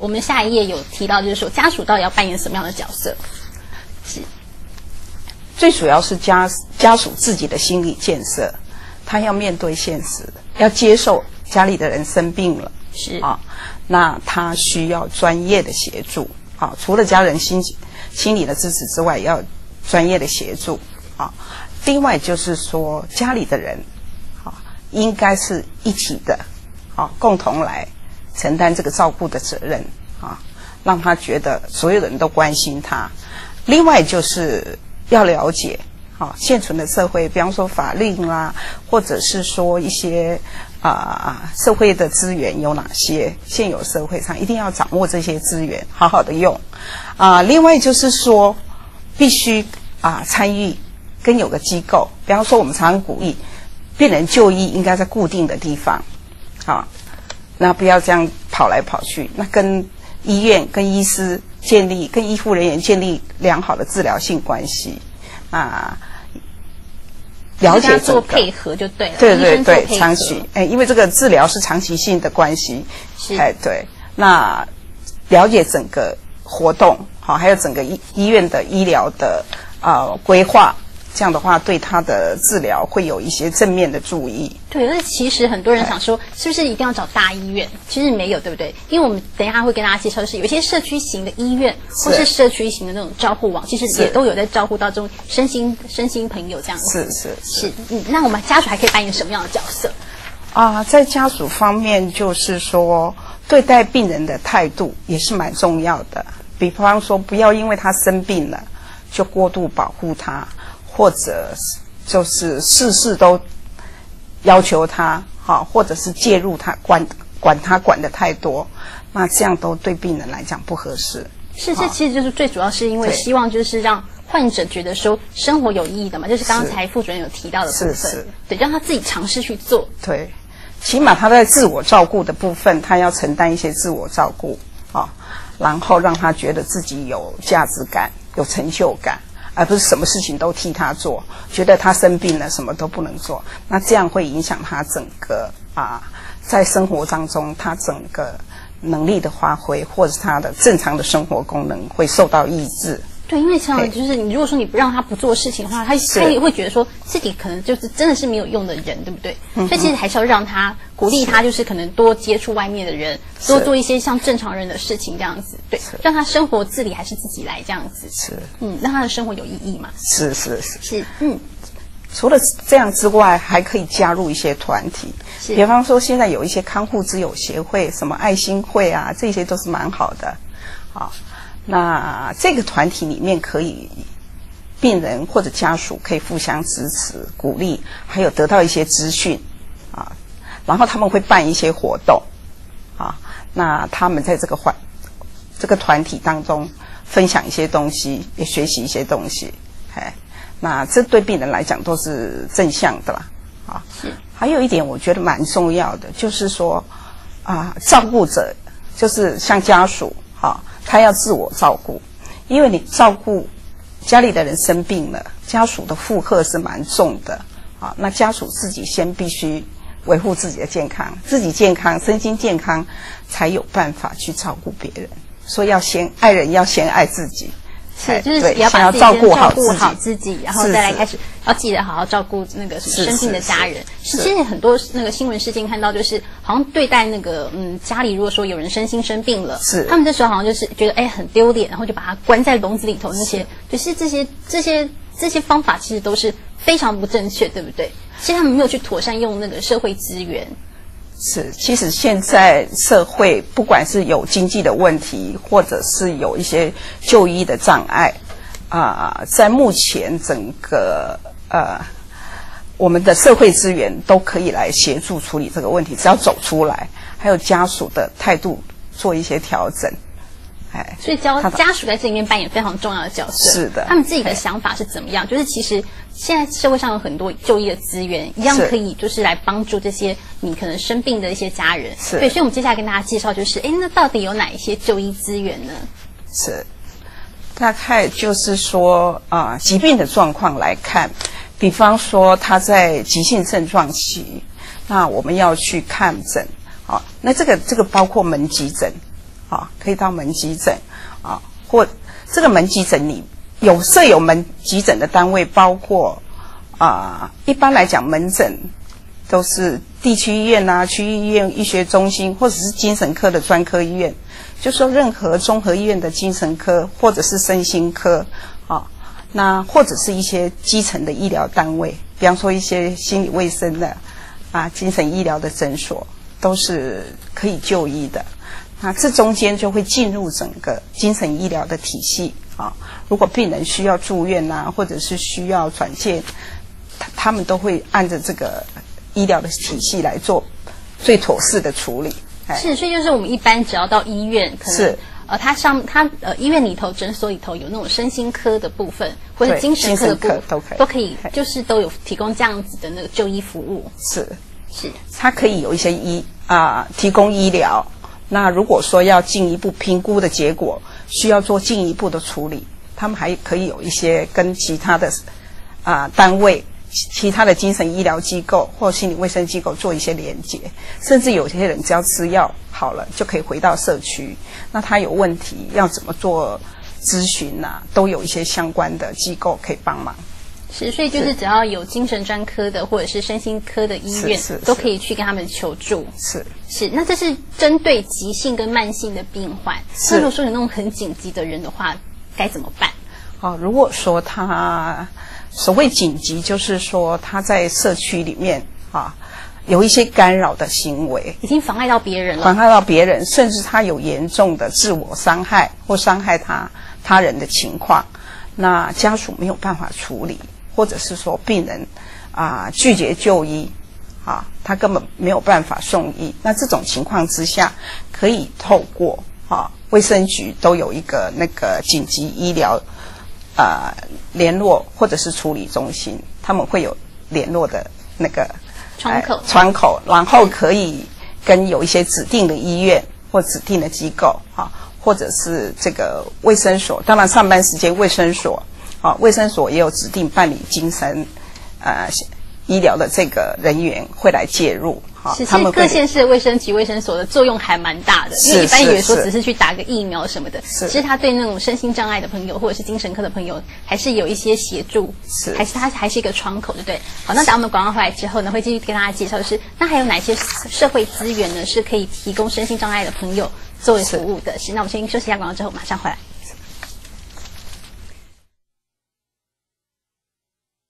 我们下一页有提到，就是说家属到底要扮演什么样的角色？是， 最主要是家属自己的心理建设，他要面对现实，要接受家里的人生病了， 是啊，那他需要专业的协助啊，除了家人心理的支持之外，要专业的协助啊。另外就是说，家里的人啊，应该是一起的啊，共同来承担这个照顾的责任啊，让他觉得所有人都关心他。另外就是要了解现存的社会，比方说法令啦，或者是说一些社会的资源有哪些，现有社会上一定要掌握这些资源，好好的用另外就是说必须参与跟有个机构，比方说我们常常鼓励病人就医应该在固定的地方那不要这样跑来跑去，那跟医院跟医师跟医护人员建立良好的治疗性关系了解做配合就对了， 对对对，长期因为这个治疗是长期性的关系， 是对，那了解整个活动还有整个医院的医疗的规划，这样的话对他的治疗会有一些正面的注意。 对，但是其实很多人想说，是不是一定要找大医院？其实没有，对不对？因为我们等一下会跟大家介绍的是，有一些社区型的医院，或是社区型的那种照护网，其实也都有在照顾到这种身心朋友这样子。是。那我们家属还可以扮演什么样的角色？ 在家属方面，就是说对待病人的态度也是蛮重要的。比方说，不要因为他生病了就过度保护他，或者就是事事都要求他或者是介入他管他管得太多，那这样都对病人来讲不合适。 是，这其实就是最主要是因为希望就是让患者觉得说生活有意义的嘛，就是刚才副主任有提到的部分， 是对，让他自己尝试去做。 对，起码他在自我照顾的部分，他要承担一些自我照顾然后让他觉得自己有价值感、有成就感，而不是什么事情都替他做，觉得他生病了什么都不能做，那这样会影响他整个在生活当中他整个能力的发挥，或者是他的正常的生活功能会受到抑制。 对，因为像就是你如果说你不让他不做事情的话，他也会觉得说自己可能就是真的是没有用的人，对不对？所以其实还是要让他鼓励他，就是可能多接触外面的人，多做一些像正常人的事情这样子，对，让他生活自理还是自己来这样子，让他的生活有意义嘛。是， 除了这样之外，还可以加入一些团体，比方说现在有一些康复之友协会，什么爱心会这些都是蛮好的那这个团体里面可以病人或者家属可以互相支持鼓励，还有得到一些资讯然后他们会办一些活动那他们在这个团体当中分享一些东西，也学习一些东西那这对病人来讲都是正向的啦还有一点我觉得蛮重要的，就是说照顾者就是像家属他要自我照顾，因为你照顾家里的人生病了，家属的负荷是蛮重的那家属自己先必须维护自己的健康，自己健康身心健康才有办法去照顾别人，所以爱人要先爱自己， 是，就是也要把自己先照顾好自己，然后再来开始要记得好好照顾那个生病的家人。其实很多那个新闻事件看到，就是好像对待那个家里如果说有人身心生病了，他们这时候好像就是觉得很丢脸，然后就把他关在笼子里头那些，就是这些方法其实都是非常不正确，对不对？其实他们没有去妥善用那个社会资源。 其实现在社会不管是有经济的问题，或者是有一些就医的障碍在目前整个我们的社会资源都可以来协助处理这个问题，只要走出来，还有家属的态度做一些调整所以家属在这里面扮演非常重要的角色。 是的， 他们自己的想法是怎么样？就是其实现在社会上有很多就医的资源，一样可以就是来帮助这些你可能生病的一些家人。对，所以我们接下来跟大家介绍就是那到底有哪一些就医资源呢？ 大概就是说疾病的状况来看，比方说他在急性症状期，那我们要去看诊那这个包括门急诊啊，可以到门急诊啊，或这个门急诊里设有门急诊的单位，包括一般来讲门诊都是地区医院啊、区医院、医学中心，或者是精神科的专科医院，就说任何综合医院的精神科或者是身心科啊，那或者是一些基层的医疗单位，比方说一些心理卫生的精神医疗的诊所，都是可以就医的。那这中间就会进入整个精神医疗的体系啊。如果病人需要住院或者是需要转介，他们都会按着这个医疗的体系来做最妥适的处理。 是，所以就是我们一般只要到医院，可能是医院里头、诊所里头有那种身心科的部分，或者精神科的部分都可以，就是都有提供这样子的那个就医服务。 是，它可以有一些提供医疗。那如果说要进一步评估的结果，需要做进一步的处理，他们还可以有一些跟其他的单位、其他的精神医疗机构或心理卫生机构做一些连结，甚至有些人只要吃药好了，就可以回到社区。那他有问题要怎么做咨询都有一些相关的机构可以帮忙。 是，所以就是只要有精神专科的或者是身心科的医院，都可以去跟他们求助。是，那这是针对急性跟慢性的病患。那如果说有那种很紧急的人的话，该怎么办？ 如果说他所谓紧急，就是说他在社区里面有一些干扰的行为， 已经妨碍到别人了， 甚至他有严重的自我伤害或伤害他人的情况，那家属没有办法处理，或者是说病人拒绝就医他根本没有办法送医。那这种情况之下，可以透过卫生局都有一个那个紧急医疗联络或者是处理中心，他们会有联络的那个窗口，然后可以跟有一些指定的医院或指定的机构或者是这个卫生所，当然上班时间卫生所也有指定办理精神医疗的这个人员会来介入。 其实各县市的卫生局、卫生所的作用还蛮大的，因为一般以为说只是去打个疫苗什么的，其实他对那种身心障碍的朋友或者是精神科的朋友，还是有一些协助，它还是一个窗口，对不对？好，那等我们广告回来之后呢，会继续跟大家介绍的是，那还有哪些社会资源呢，是可以提供身心障碍的朋友作为服务的？是，那我们先休息一下广告之后，马上回来。